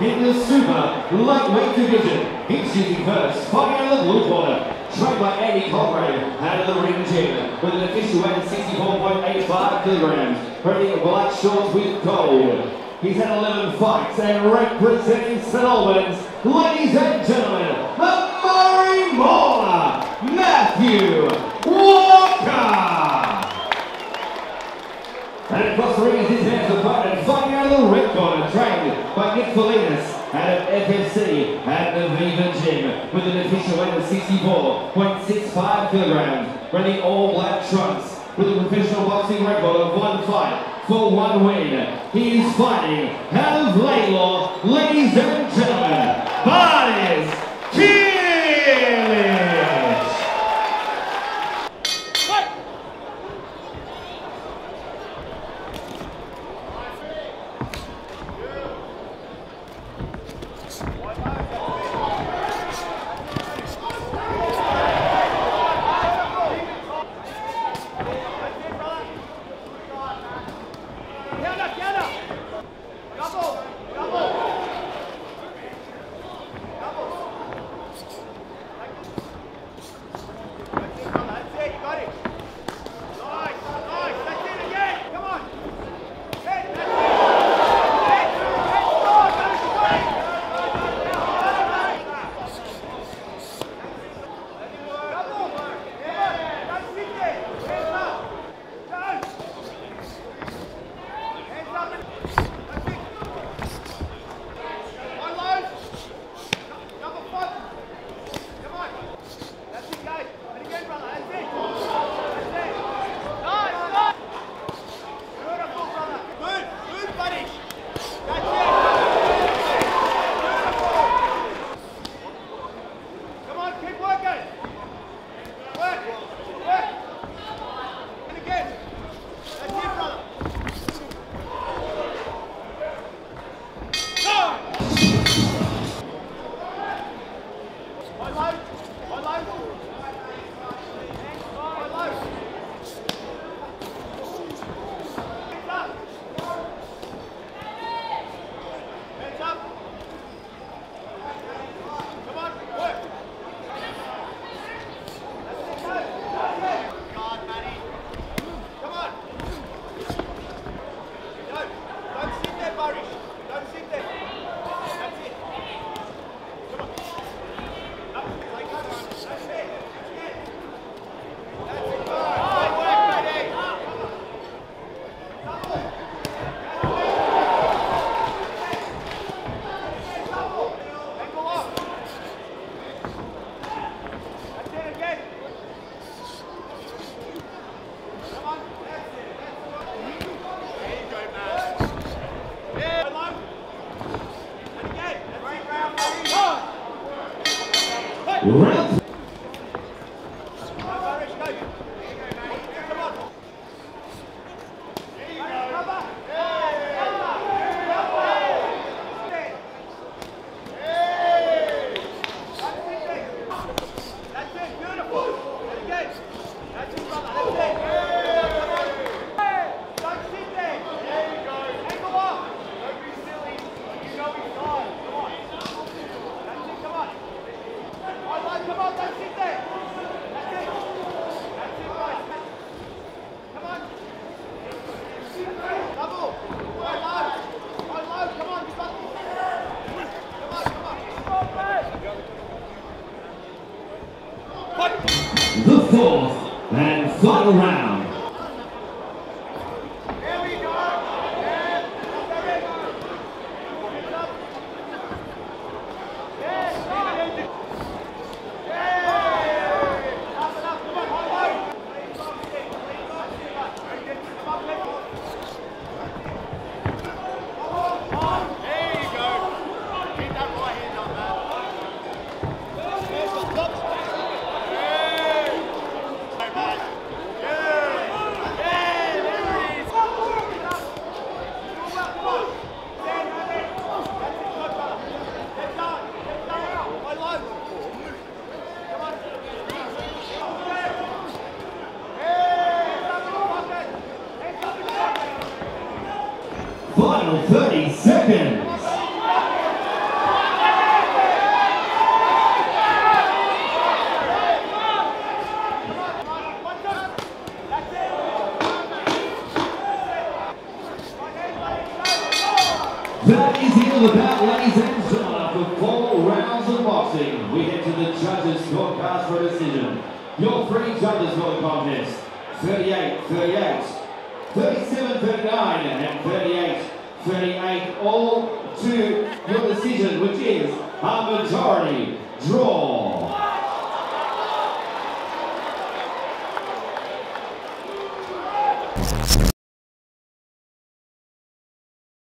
in the super lightweight division. Introducing first, fighting out of the blue corner, trained by Andy Colgrave out of the ring gym with an official weight of 64.85 kilograms, wearing black shorts with gold. He's had 11 fights and representing St Albans, ladies and gentlemen, the Murray Mauler, Matthew Walker. And across the ring is his next opponent, fighting out of the red corner, trained by Nick Felinas out of FFC at the Viva Gym with an official weight of 64.65 kilograms, wearing all black trunks with a professional boxing record of 1 fight for 1 win. He is fighting out of Laidlaw, ladies and gentlemen, Baris, Kilic. Round. The fourth and final round. Final 30 seconds. That is the end of the bout, ladies and gentlemen. After 4 rounds of boxing, we head to the judges' scorecards for a decision. Your 3 judges for the contest: 38-38, 37-39, and 38-38, all to your decision, which is a majority draw.